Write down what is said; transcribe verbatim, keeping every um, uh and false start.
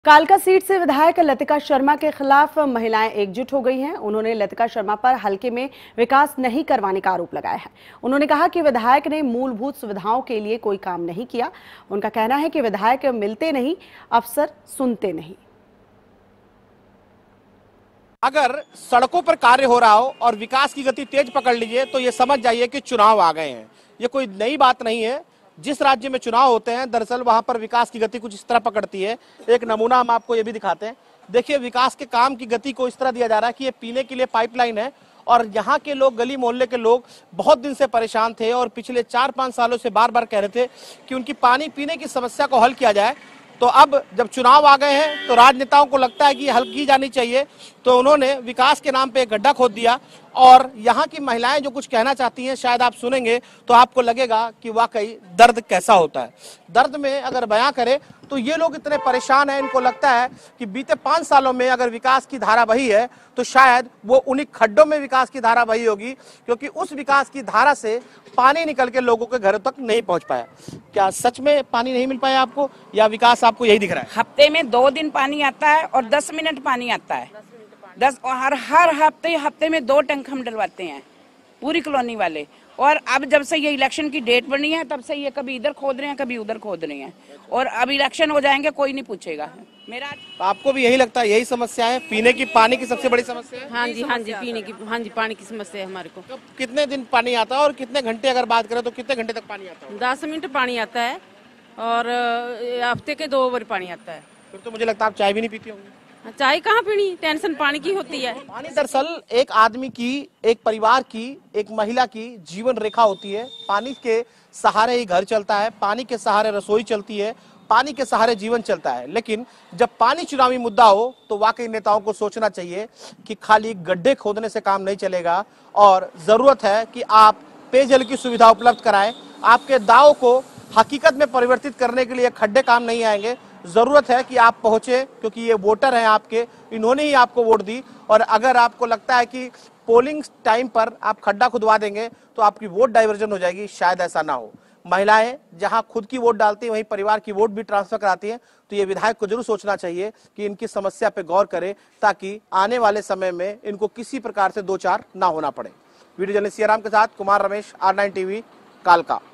कालका सीट से विधायक लतिका शर्मा के खिलाफ महिलाएं एकजुट हो गई हैं। उन्होंने लतिका शर्मा पर हलके में विकास नहीं करवाने का आरोप लगाया है। उन्होंने कहा कि विधायक ने मूलभूत सुविधाओं के लिए कोई काम नहीं किया। उनका कहना है कि विधायक मिलते नहीं, अफसर सुनते नहीं। अगर सड़कों पर कार्य हो रहा हो और विकास की गति तेज पकड़ लीजिए तो ये समझ जाइए कि चुनाव आ गए हैं। ये कोई नई बात नहीं है। जिस राज्य में चुनाव होते हैं दरअसल वहां पर विकास की गति कुछ इस तरह पकड़ती है। एक नमूना हम आपको ये भी दिखाते हैं। देखिए, विकास के काम की गति को इस तरह दिया जा रहा है कि ये पीने के लिए पाइपलाइन है और यहाँ के लोग, गली मोहल्ले के लोग बहुत दिन से परेशान थे और पिछले चार पांच सालों से बार बार कह रहे थे कि उनकी पानी पीने की समस्या को हल किया जाए। तो अब जब चुनाव आ गए हैं तो राजनेताओं को लगता है कि हल की जानी चाहिए, तो उन्होंने विकास के नाम पे एक गड्ढा खोद दिया। और यहाँ की महिलाएं जो कुछ कहना चाहती हैं, शायद आप सुनेंगे तो आपको लगेगा कि वाकई दर्द कैसा होता है। दर्द में अगर बयां करें तो ये लोग इतने परेशान हैं, इनको लगता है कि बीते पांच सालों में अगर विकास की धारा बही है तो शायद वो उन्हीं खड्डों में विकास की धारा बही होगी, क्योंकि उस विकास की धारा से पानी निकल के लोगों के घरों तक नहीं पहुंच पाया। क्या सच में पानी नहीं मिल पाया आपको, या विकास आपको यही दिख रहा है? हफ्ते में दो दिन पानी आता है और दस मिनट पानी आता है। दस हर हर हफ्ते हफ्ते में दो टैंक हम डलवाते हैं पूरी कॉलोनी वाले। और अब जब से ये इलेक्शन की डेट बनी है तब से ये कभी इधर खोद रहे हैं, कभी उधर खोद रहे हैं, और अब इलेक्शन हो जाएंगे कोई नहीं पूछेगा। मेरा आपको भी यही लगता है? यही समस्या है, पीने की पानी की सबसे बड़ी समस्या है? हाँ जी, हाँ जी, पीने की, हाँ जी, पानी की समस्या है हमारे को। तो कितने दिन पानी आता है और कितने घंटे अगर बात करें तो कितने घंटे तक पानी आता है? दस मिनट पानी आता है और हफ्ते के दो बार पानी आता है। फिर तो मुझे लगता है आप चाय भी नहीं पीती होंगी। चाय कहाँ पीनी, टेंशन पानी की होती है। पानी दरअसल एक आदमी की, एक परिवार की, एक महिला की जीवन रेखा होती है। पानी के सहारे ही घर चलता है, पानी के सहारे रसोई चलती है, पानी के सहारे जीवन चलता है। लेकिन जब पानी चुनावी मुद्दा हो तो वाकई नेताओं को सोचना चाहिए कि खाली गड्ढे खोदने से काम नहीं चलेगा और जरूरत है कि आप पेयजल की सुविधा उपलब्ध कराएं। आपके दावों को हकीकत में परिवर्तित करने के लिए खड्डे काम नहीं आएंगे। जरूरत है कि आप पहुंचे, क्योंकि ये वोटर हैं आपके, इन्होंने ही आपको वोट दी। और अगर आपको लगता है कि पोलिंग टाइम पर आप खड्डा खुदवा देंगे तो आपकी वोट डाइवर्जन हो जाएगी, शायद ऐसा ना हो। महिलाएं जहां खुद की वोट डालती हैं वहीं परिवार की वोट भी ट्रांसफर कराती हैं। तो ये विधायक को जरूर सोचना चाहिए कि इनकी समस्या पे गौर करें, ताकि आने वाले समय में इनको किसी प्रकार से दो चार ना होना पड़े। वीडियो जर्नलिस्ट सियाराम के साथ Kumar Ramesh, R nine TV, कालका।